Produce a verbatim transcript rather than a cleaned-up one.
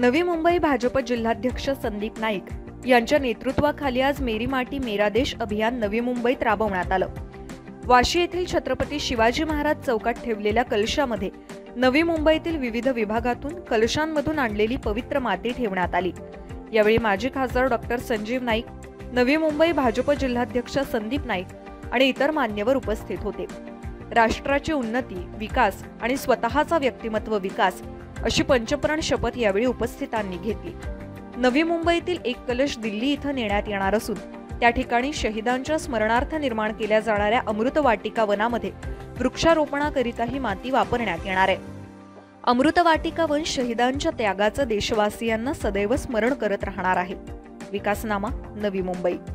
नवी मुंबई भाजप जिल्हाध्यक्ष संदीप नाईक यांच्या नेतृत्वाखाली आज मेरी माटी मेरा देश अभियान नवी मुंबईत राबवण्यात आलं। वाशी येथील छत्रपती शिवाजी महाराज चौकात ठेवलेल्या कलशामध्ये नवी मुंबईतील विविध विभागातून कलशांमधून आणलेली पवित्र माती ठेवण्यात आली। यावेळी माजी खासदार डॉक्टर संजीव नाईक, नवी मुंबई भाजप जिल्हाध्यक्ष संदीप नाईक आणि इतर मान्यवर उपस्थित होते। राष्ट्राची उन्नती, विकास आणि स्वतःचा व्यक्तिमत्व विकास अशी पंचप्राण शपथ यावेळी उपस्थितांनी घेतली। नवी मुंबईतील एक कलश दिल्ली इथं नेण्यात येणार असून त्या ठिकाणी शहीदांच्या स्मरणार्थ निर्माण केल्या जाणाऱ्या अमृत वाटिका वनामध्ये वृक्षारोपणाकरिता ही माती वापरण्यात येणार आहे। अमृत वाटिका वन शहीदांच्या त्यागाचं देशवासियांना सदैव स्मरण करत राहणार आहे। विकासनामा, नवी मुंबई।